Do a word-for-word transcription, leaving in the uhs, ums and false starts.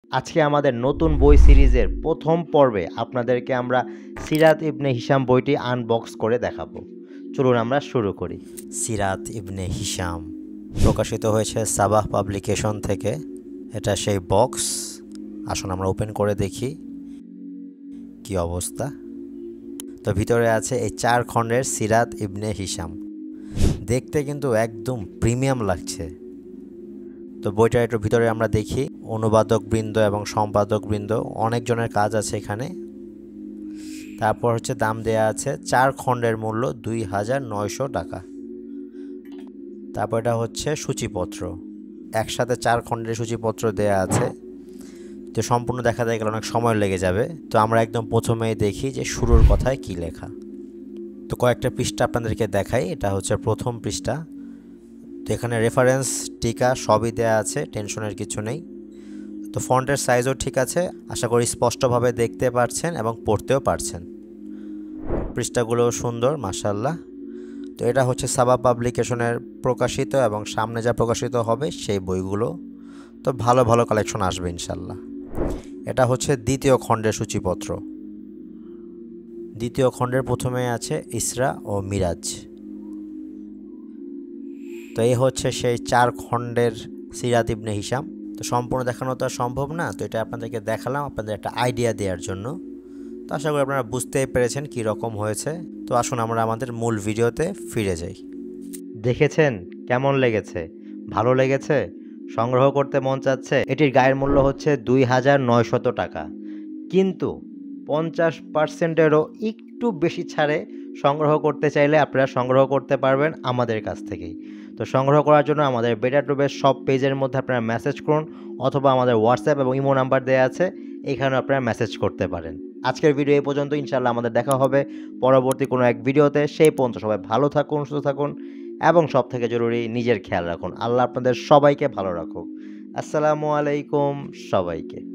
আজকে আমাদের নতুন বই সিরিজের প্রথম পর্বে আপনাদেরকে আমরা সিরাত ইবনে হিশাম বইটি আনবক্স করে দেখাবো। চলুন আমরা শুরু করি। সিরাত ইবনে হিশাম প্রকাশিত হয়েছে সাবাহ পাবলিকেশন থেকে। এটা সেই বক্স। আসুন আমরা ওপেন করে দেখি কি অবস্থা। তো ভিতরে আছে এই চার খণ্ডের সিরাত ইবনে হিশাম। দেখতে কিন্তু একদম প্রিমিয়াম লাগছে। তো বইটার একটু ভিতরে আমরা দেখি অনুবাদক বৃন্দ এবং সম্পাদক বৃন্দ অনেকজনের কাজ আছে এখানে। তারপর হচ্ছে দাম দেয়া আছে চার খণ্ডের মূল্য দুই হাজার নয়শো টাকা। তারপর এটা হচ্ছে সূচিপত্র, একসাথে চার খণ্ডের সূচিপত্র দেয়া আছে। তো সম্পূর্ণ দেখা যায় গেলে অনেক সময় লেগে যাবে। তো আমরা একদম প্রথমেই দেখি যে শুরুর কথায় কি লেখা। তো কয়েকটা পৃষ্ঠা আপনাদেরকে দেখাই। এটা হচ্ছে প্রথম পৃষ্ঠা। তো এখানে রেফারেন্স টিকা সবই দেয়া আছে, টেনশনের কিছু নেই। তো ফন্টের সাইজও ঠিক আছে, আশা করি স্পষ্টভাবে দেখতে পারছেন এবং পড়তেও পারছেন। পৃষ্ঠাগুলোও সুন্দর মাশাআল্লাহ। তো এটা হচ্ছে সাবাহ পাবলিকেশনের প্রকাশিত এবং সামনে যা প্রকাশিত হবে সেই বইগুলো। তো ভালো ভালো কালেকশন আসবে ইনশাল্লাহ। এটা হচ্ছে দ্বিতীয় খণ্ডের সূচিপত্র। দ্বিতীয় খণ্ডের প্রথমে আছে ইসরা ও মিরাজ। তো এই হচ্ছে সেই চার খণ্ডের সিরাত ইবনে হিশাম। তো সম্পূর্ণ দেখানো তো সম্ভব না, তো এটা আপনাদেরকে দেখালাম আপনাদের একটা আইডিয়া দেওয়ার জন্য। তো আশা করি আপনারা বুঝতেই পেরেছেন কী রকম হয়েছে। তো আসুন আমরা আমাদের মূল ভিডিওতে ফিরে যাই। দেখেছেন কেমন লেগেছে? ভালো লেগেছে? সংগ্রহ করতে মন চাচ্ছে? এটির গায়ের মূল্য হচ্ছে দুই হাজার নয়শত টাকা, কিন্তু পঞ্চাশ পার্সেন্টেরও একটু বেশি ছাড়ে সংগ্রহ করতে চাইলে আপনারা সংগ্রহ করতে পারবেন আমাদের কাছ থেকেই। তো সংগ্রহ করার জন্য আমাদের বেটা টুবের সব পেজের মধ্যে আপনারা মেসেজ করুন, অথবা আমাদের হোয়াটসঅ্যাপ এবং ইমো নাম্বার দেওয়া আছে, এখানে আপনারা মেসেজ করতে পারেন। আজকের ভিডিও এই পর্যন্ত। ইনশাআল্লাহ আমাদের দেখা হবে পরবর্তী কোনো এক ভিডিওতে। সেই পর্যন্ত সবাই ভালো থাকুন, সুস্থ থাকুন এবং সব থেকে জরুরি নিজের খেয়াল রাখুন। আল্লাহ আপনাদের সবাইকে ভালো রাখুক। আসসালামু আলাইকুম সবাইকে।